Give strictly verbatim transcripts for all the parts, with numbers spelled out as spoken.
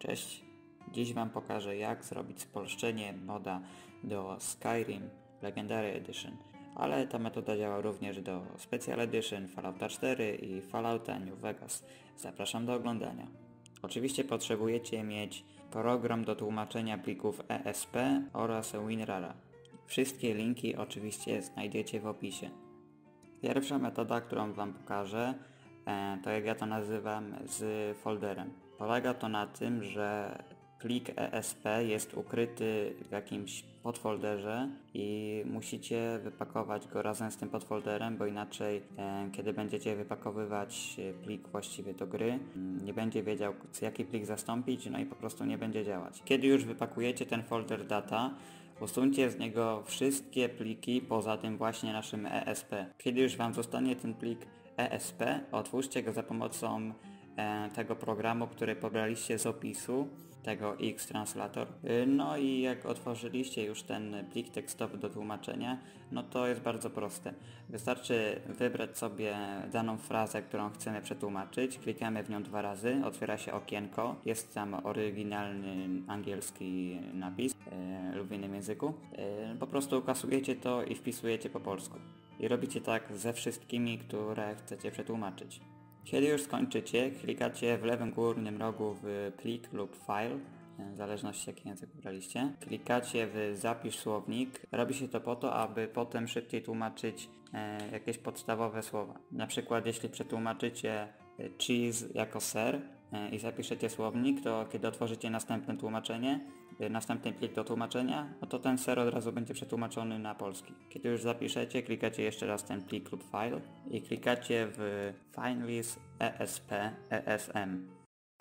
Cześć, dziś Wam pokażę, jak zrobić spolszczenie moda do Skyrim Legendary Edition, ale ta metoda działa również do Special Edition, Fallouta cztery i Fallouta New Vegas. Zapraszam do oglądania. Oczywiście potrzebujecie mieć program do tłumaczenia plików E S P oraz WinRAR. Wszystkie linki oczywiście znajdziecie w opisie. Pierwsza metoda, którą Wam pokażę, to jak ja to nazywam, z folderem. Polega to na tym, że plik E S P jest ukryty w jakimś podfolderze i musicie wypakować go razem z tym podfolderem, bo inaczej e, kiedy będziecie wypakowywać plik właściwie do gry, nie będzie wiedział, jaki plik zastąpić, no i po prostu nie będzie działać. Kiedy już wypakujecie ten folder data, usuńcie z niego wszystkie pliki poza tym właśnie naszym E S P. Kiedy już Wam zostanie ten plik E S P, otwórzcie go za pomocą e, tego programu, który pobraliście z opisu, tego X-Translator. No i jak otworzyliście już ten plik tekstowy do tłumaczenia, no to jest bardzo proste. Wystarczy wybrać sobie daną frazę, którą chcemy przetłumaczyć, klikamy w nią dwa razy, otwiera się okienko, jest tam oryginalny angielski napis e, lub w innym języku. E, po prostu kasujecie to i wpisujecie po polsku. I robicie tak ze wszystkimi, które chcecie przetłumaczyć. Kiedy już skończycie, klikacie w lewym górnym rogu w plik lub file, w zależności jaki język wybraliście. Klikacie w zapisz słownik. Robi się to po to, aby potem szybciej tłumaczyć e, jakieś podstawowe słowa. Na przykład jeśli przetłumaczycie cheese jako ser e, i zapiszecie słownik, to kiedy otworzycie następne tłumaczenie, e, następny plik do tłumaczenia, no to ten ser od razu będzie przetłumaczony na polski. Kiedy już zapiszecie, klikacie jeszcze raz ten plik lub file i klikacie w Finalize E S P E S M.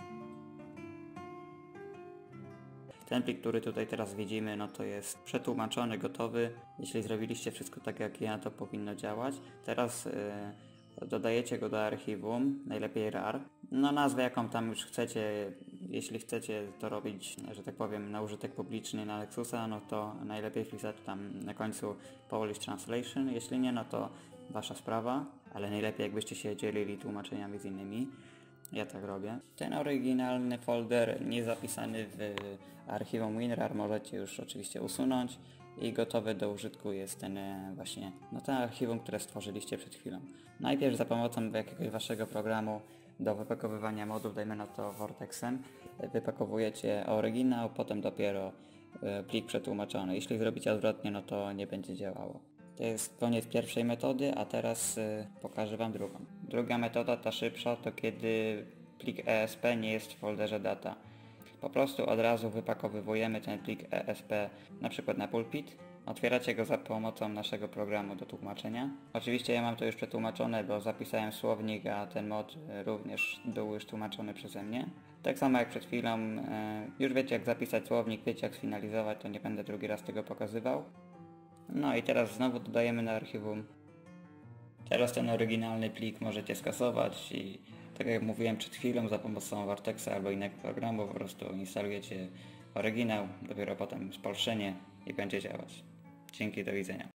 Ten plik, który tutaj teraz widzimy, no to jest przetłumaczony, gotowy. Jeśli zrobiliście wszystko tak jak ja, to powinno działać. Teraz yy, dodajecie go do archiwum, najlepiej rar. No nazwę jaką tam już chcecie, jeśli chcecie to robić, że tak powiem, na użytek publiczny na Nexusa, no to najlepiej wpisać tam na końcu Polish Translation. Jeśli nie, no to wasza sprawa, ale najlepiej jakbyście się dzielili tłumaczeniami z innymi. Ja tak robię. Ten oryginalny folder niezapisany w archiwum WinRAR możecie już oczywiście usunąć i gotowy do użytku jest ten właśnie, no ten archiwum, które stworzyliście przed chwilą. Najpierw za pomocą jakiegoś waszego programu do wypakowywania modów, dajmy na to Vortexem, wypakowujecie oryginał, potem dopiero plik przetłumaczony. Jeśli zrobicie odwrotnie, no to nie będzie działało. To jest koniec pierwszej metody, a teraz y, pokażę Wam drugą. Druga metoda, ta szybsza, to kiedy plik E S P nie jest w folderze data. Po prostu od razu wypakowujemy ten plik E S P na przykład na pulpit. Otwieracie go za pomocą naszego programu do tłumaczenia. Oczywiście ja mam to już przetłumaczone, bo zapisałem słownik, a ten mod również był już tłumaczony przeze mnie. Tak samo jak przed chwilą, y, już wiecie jak zapisać słownik, wiecie jak sfinalizować, to nie będę drugi raz tego pokazywał. No i teraz znowu dodajemy na archiwum. Teraz ten oryginalny plik możecie skasować i tak jak mówiłem przed chwilą, za pomocą Vortexa albo innego programu po prostu instalujecie oryginał, dopiero potem spolszczenie i będzie działać. Dzięki, do widzenia.